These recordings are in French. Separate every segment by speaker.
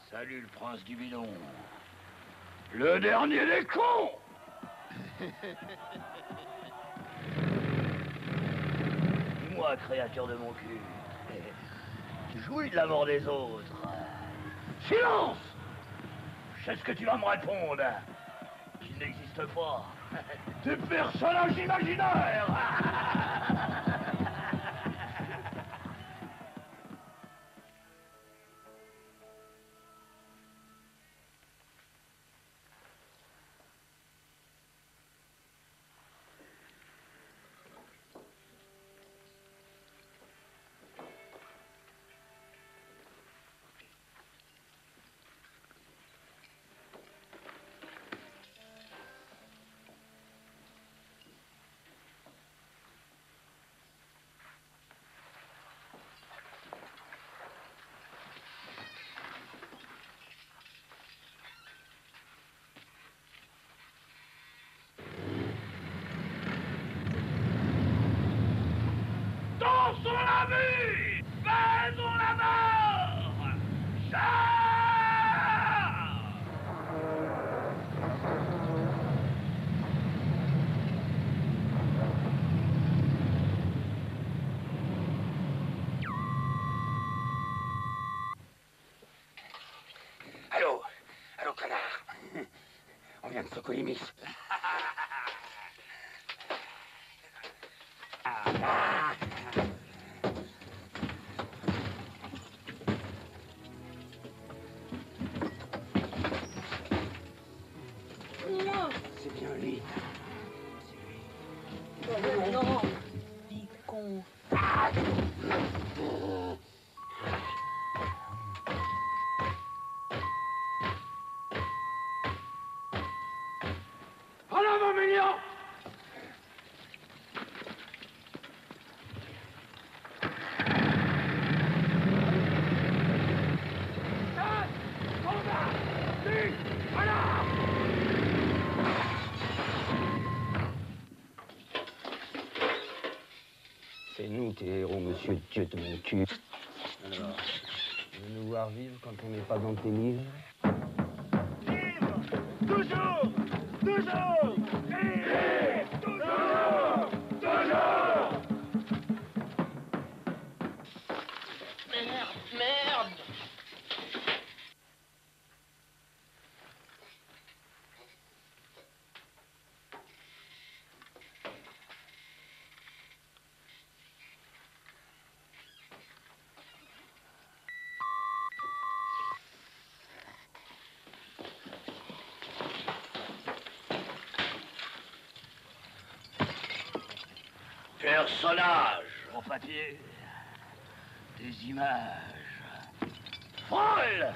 Speaker 1: Salut le prince du bidon. Le dernier des cons. Dis-moi, créature de mon cul. Jouis de la mort des autres. Silence! Je sais ce que tu vas me répondre. Qu'il n'existe pas. Des personnages imaginaires. Dansons la vie! Faisons la mort!
Speaker 2: Allô? Allô, connard? On vient de secouer les miss. C'est bien lui. C'est lui.
Speaker 3: Oh, non, picon.
Speaker 1: En avant, mignon!
Speaker 2: C'est nous, tes héros, monsieur Dieu de mon cul. Alors, tu veux nous voir vivre quand on n'est pas dans tes livres?
Speaker 1: Vivre! Toujours! Toujours! Vivre! Toujours! Toujours!
Speaker 3: Merde!
Speaker 1: Personnages en papier, des images folles.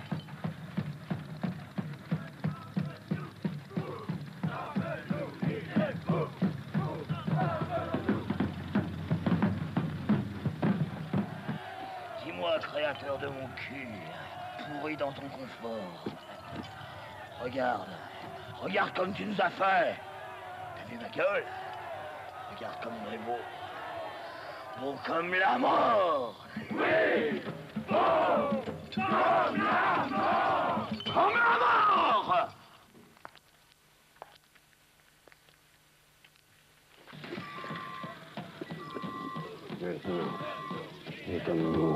Speaker 1: Dis-moi, créateur de mon cul, pourri dans ton confort. Regarde, regarde comme tu nous as fait. T'as vu ma gueule? Regarde comme on est beau. Beau comme la mort. Oui, beau comme la mort. Comme la mort.
Speaker 2: Maintenant, tu es comme nous.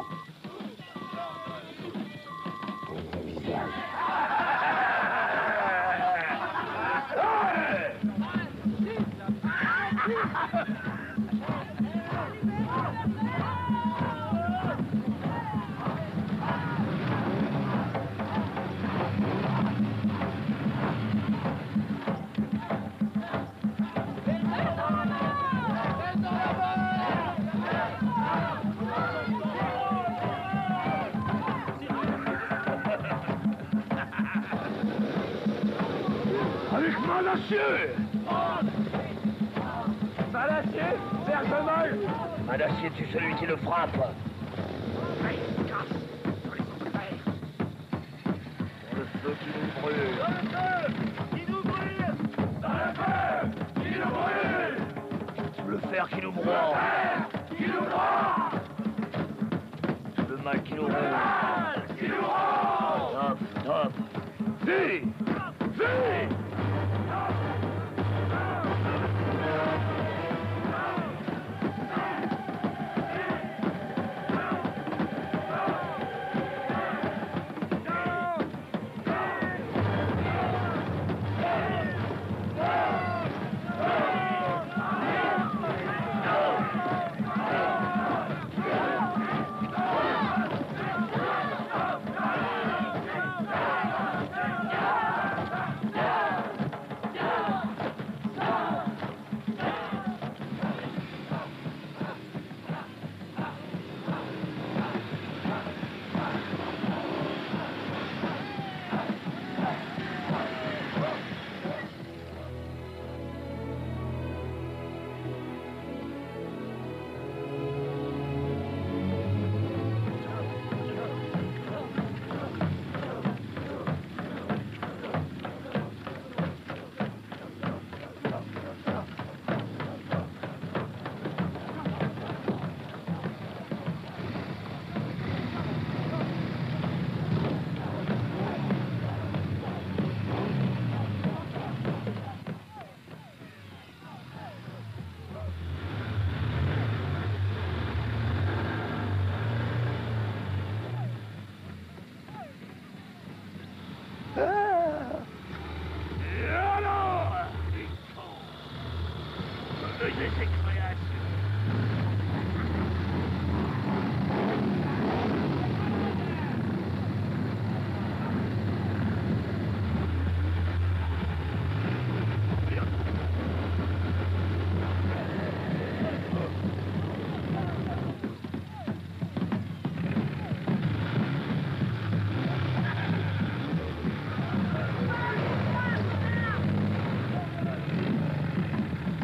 Speaker 2: Ton vrai visage.
Speaker 1: Avec main d'acier. Main d'acier, verge molle. Main d'acier tue celui qui le frappe. Pour le feu qui nous brûle. Dans le feu qui nous brûle. Dans le feu qui nous brûle. Sous le fer qui nous broie. Qui nous broie. Sous le mal qui nous rend. Qui nous rend. Stop. Fais. Fais.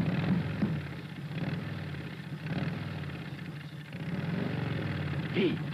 Speaker 1: Vite.